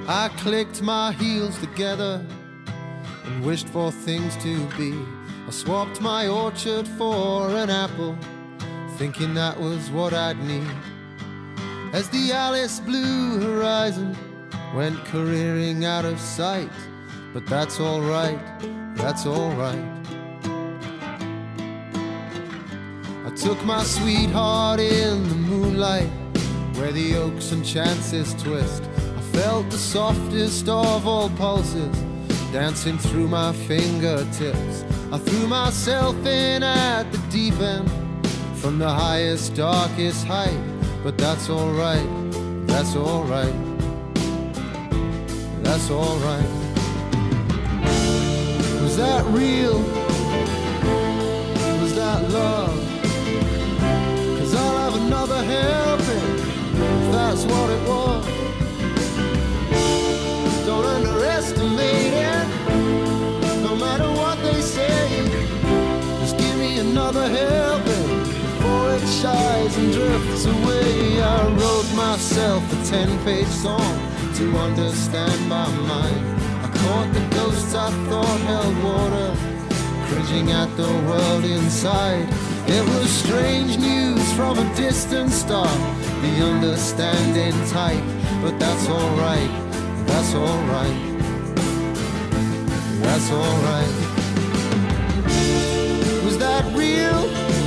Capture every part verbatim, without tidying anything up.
I clicked my heels together and wished for things to be. I swapped my orchard for an apple, thinking that was what I'd need. As the Alice blue horizon went careering out of sight, but that's alright, that's alright. I took my sweetheart in the moonlight, where the oaks and chances twist. I felt the softest of all pulses dancing through my fingertips. I threw myself in at the deep end from the highest, darkest height, but that's alright, that's alright, that's alright. Was that real? Was that love? 'Cause I'll have another helping if that's what it was. Don't underestimate it, no matter what they say. Just give me another helping before it shies and drifts away. I wrote myself a ten-page song to understand my mind. I caught the ghosts I thought held water, cringing at the world inside. It was strange news from a distant star, the understanding type, but that's alright, that's alright, that's alright. Was that real?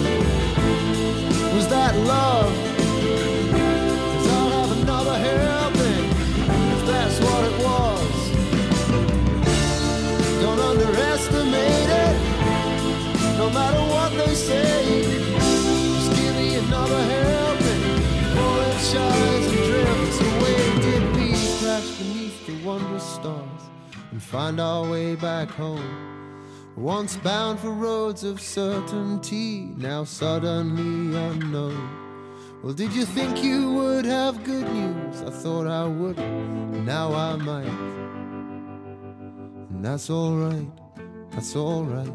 Was that love? 'Cause I'll have another helping if that's what it was. Don't underestimate it, no matter what they say. Just give me another helping before it shines and drifts away. Did we crash beneath the wondrous stars and find our way back home? Once bound for roads of certainty, now suddenly unknown. Well, did you think you would have good news? I thought I wouldn't, now I might. And that's alright, that's alright,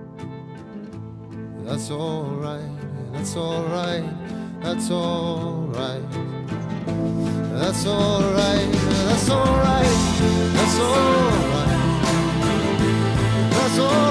that's alright, that's alright, that's alright, that's alright, that's alright, that's alright, that's alright.